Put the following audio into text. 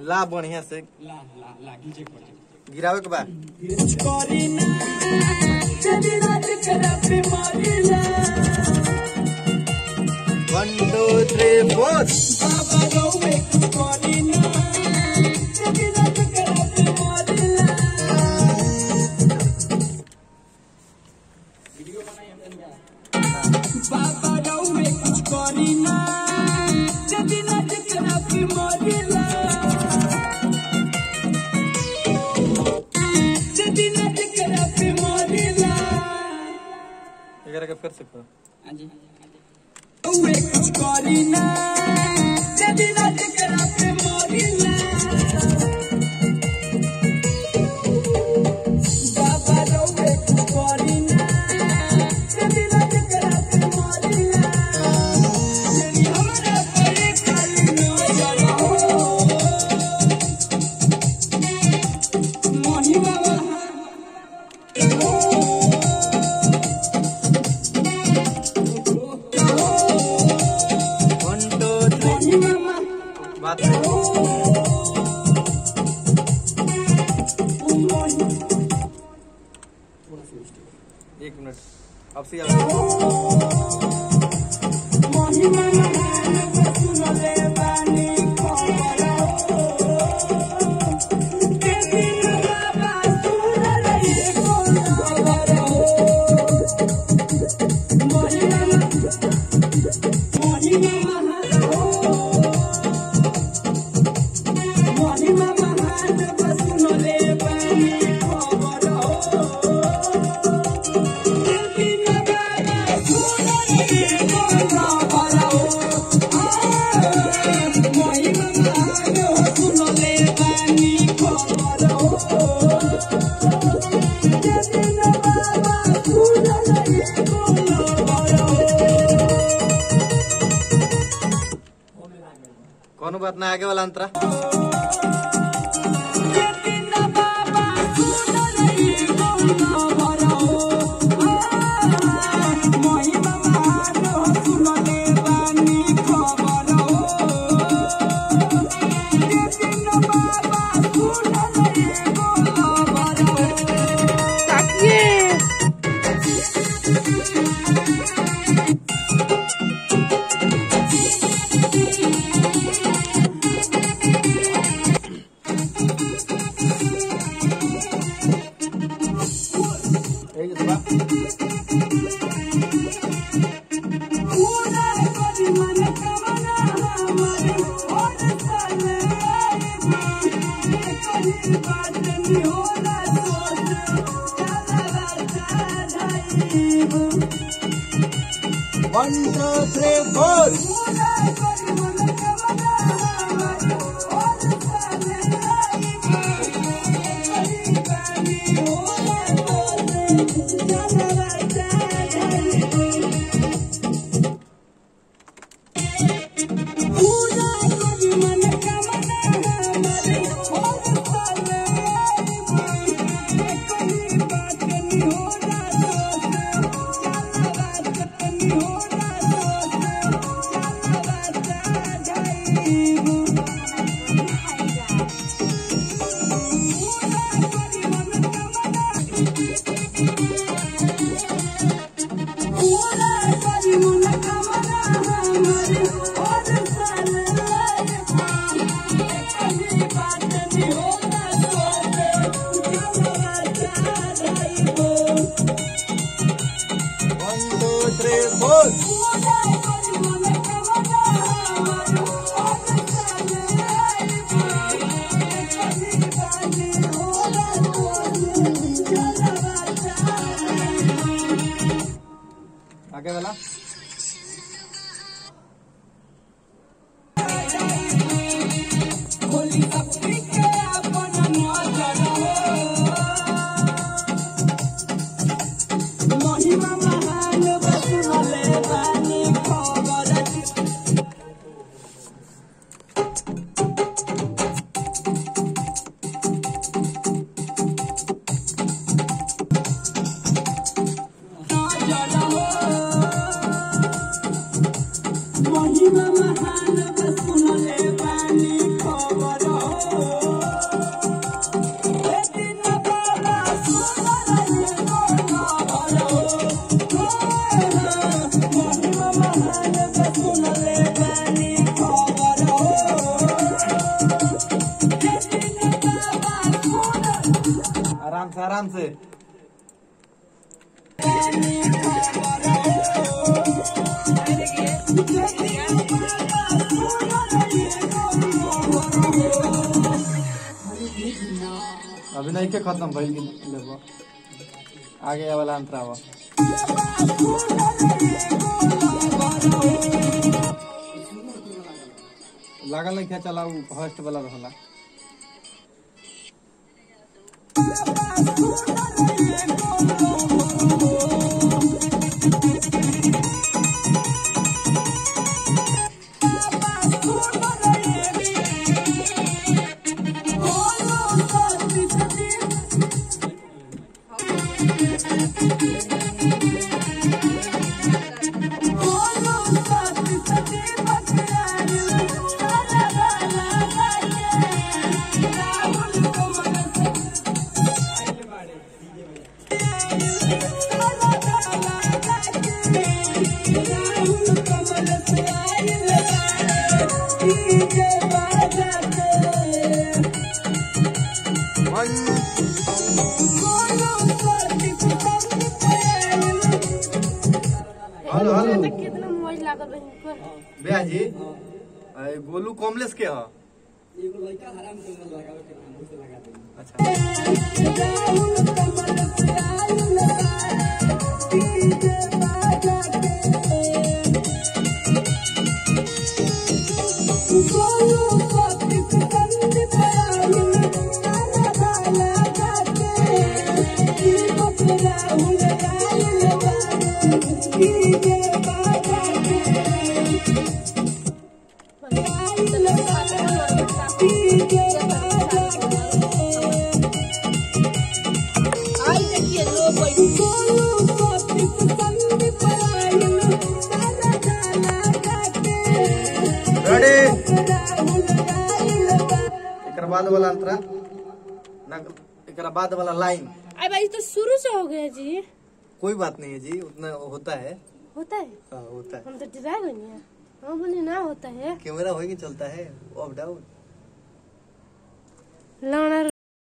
ला बढ़िया से ला ला ला गिजे पड़े गिरावे के बा करी ना जदी रात करा पे मारिला 1 2 3 4 बाबा रोवे करी ना जदी रात करा पे मारिला वीडियो बनाई हम बाबा रोवे करी ना जदी रात करा पे मारिला के फिर से करो हां जी ओए कुछ करी ना जदी रात करा पे मोरिला बाबा रोवे कुछ करी ना जदी रात करा पे मोरिला तेरी हमरा पे खाली नजर हो मोही बाबा बात एक मिनट अब से कौन बात ना आगे वाला अंतरा One, two, three, four. आराम से आराम से। अभी नहीं के खत्म भइल कि लेबो आगे वाला अंतरा हो लागल नहीं क्या चला फर्स्ट वाला रहला। हेलो हेलो कितना मोबाइल लागल बहिन पर भैया जी गोलू कॉमलेस के ह एगो लड़का हराम के लगावे के काम से लगा दे। अच्छा बाद वाला अंतरा एकरा बाद वाला लाइन। अरे भाई तो शुरू से हो गया जी। कोई बात नहीं है जी उतना होता है। होता है हाँ होता है। हम तो डरा गए हैं। हम बोले ना होता है कैमरा होगी चलता है अप डाउन। लाना